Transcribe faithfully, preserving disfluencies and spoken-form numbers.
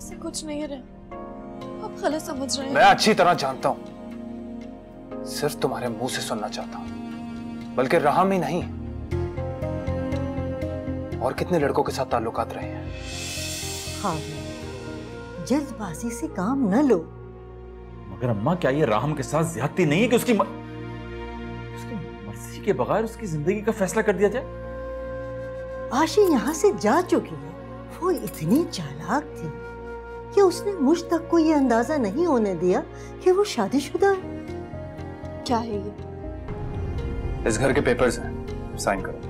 ऐसे कुछ नहीं रहे, आप गलत समझ रहे हैं। मैं अच्छी तरह जानता हूं, सिर्फ तुम्हारे मुंह से सुनना चाहता हूं, बल्कि रहाम ही नहीं और कितने लड़कों के साथ ताल्लुकात रहे हैं। हाँ, जल्दबाजी से काम न लो। मगर अम्मा, क्या ये राहम के साथ ज्यादती नहीं है कि उसकी म... उसकी मर्जी के बगैर उसकी जिंदगी का फैसला कर दिया जाए? आशी यहाँ से जा चुकी है। वो इतनी चालाक थी कि उसने मुझ तक को ये अंदाजा नहीं होने दिया कि वो शादीशुदा है। क्या है ये? इस घर के पेपर्स हैं, साइन करो।